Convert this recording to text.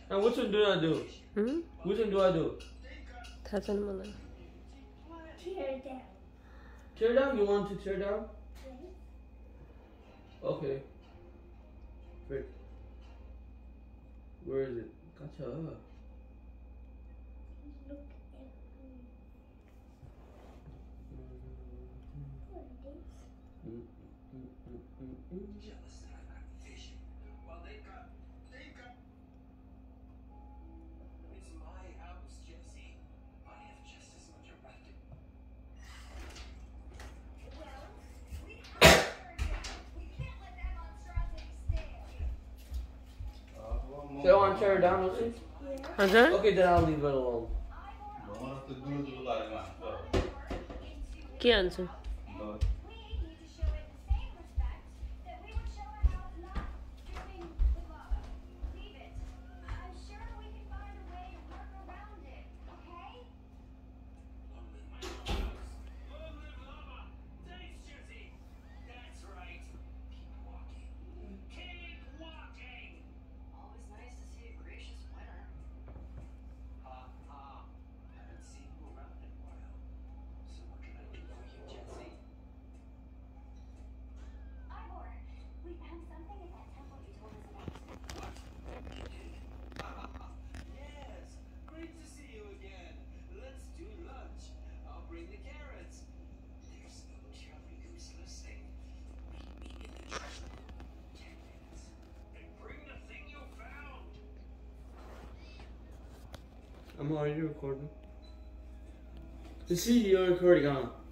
And which one do I do? Hmm? Which one do I do? That's what I'm Tear down. Tear down? You want to tear down? Yes. Okay. Frick. Where is it? Gotcha. Look at me. Jealous that I've got vision. Well, they've got. It's my house, Jesse. I have just as much a right to. Well, we have to turn down. We can't let that monstrosity stand. So I want to tear it down, Lucy? Yeah. Okay. Okay, then I'll leave it alone. ¿Qué answer? We need to show it the same respect that we would show our house not dripping with lava. Leave it. I'm sure we can find a way to work around it, okay? Long live my own house. Long live lava. Thanks, Jesse. That's right. Keep walking. Keep walking. Always nice to see a gracious winner. Ha ha. Haven't seen you around in a while. So what can I do for you, Jesse? Ivor, we found something at that temple you told us about. What? Yes. Great to see you again. Let's do lunch. I'll bring the carrots. There's no jelly goose listening. Meet me in the treasure room. 10 minutes. And bring the thing you found. I'm already recording. You see, you're recording, huh?